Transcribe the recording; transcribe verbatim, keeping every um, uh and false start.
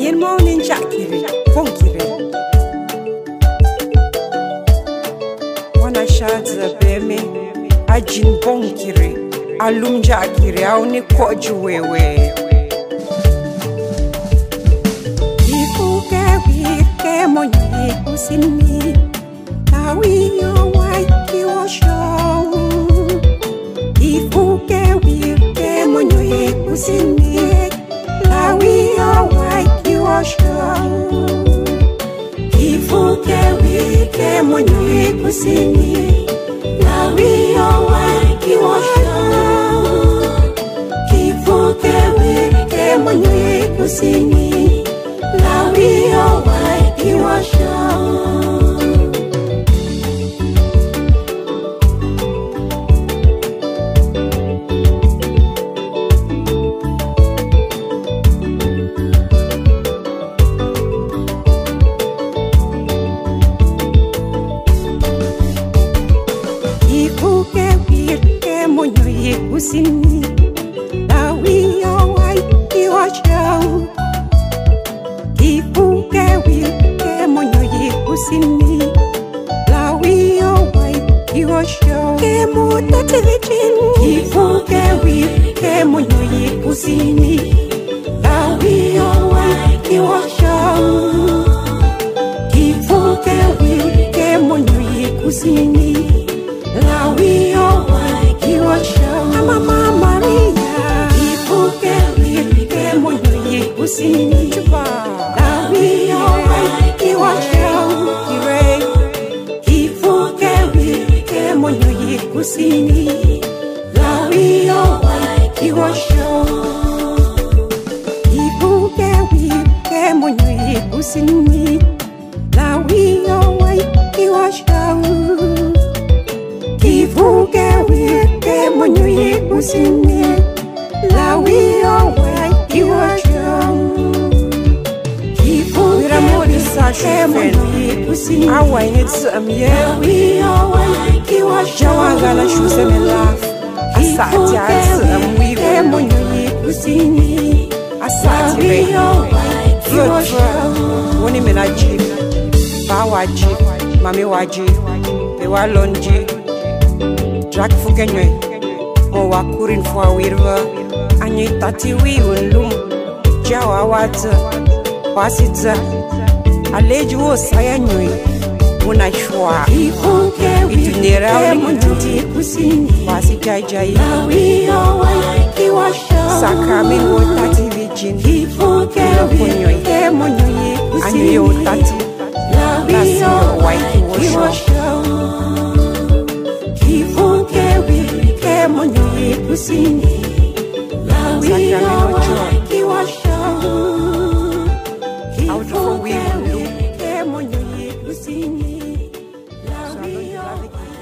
Yin morning Jackie, funky. Wana shaza beme, ajin bonkiri, alum Jackie, auni koju wewe. Kifu kewi ke monyi kusini, tawi yo wai kiwasho. Kifu kewi ke monyi kusini, tawi yo wai kiwasho. Kifu kewi ke monyi kusini, tawi yo wai kiwasho. Kifu kewi ke monyi kusini, tawi yo wai kiwasho. Kusini, tawi yo wai kiwasho. Kifu kewi ke monyi kusini, tawi yo wai kiwasho. Ke mutati vichin. Kifu kewi ke monyi kusini, tawi yo wai kiwasho. Kifu kewi ke monyi kusini, tawi yo wai kiwasho. Mama Maria, Kifu kewi ke monyi kusini, tawi yo wai kiwasho. Kire, Kifu kewi ke monyi kusini, tawi yo wai kiwasho. Kifu kewi ke monyi kusini, tawi yo wai kiwasho. Kifu kewi ke monyi kusini, tawi yo wai kiwasho. Kifu ke monyi kusini, I need some yeah. tawi yo wai kiwasho. Jawangala shuse me laugh. Asati ati ke monyi kusini, asati tawi re. yo wai kiwasho. Woni me na jeep, ba waji, mami waji, be wa lonji. Drag fugenywe, mo wa kurin fwa wirwa. Anyi tati wi unlum, jawa wata, wasita. Aleji wo saya nyui, una shwa. Kifu kewi ke monyi kusini, Wasi jai jai, tawi yo wai kiwasho. sakamin wo tati vichin. Kifu kewi ke monyi Anyi yo kusini, tati, tawi yo wai kiwasho. Kifu kewi ke monyi kusini, tawi yo wai kiwasho. Kifu kewi ke monyi kusini, tawi yo wai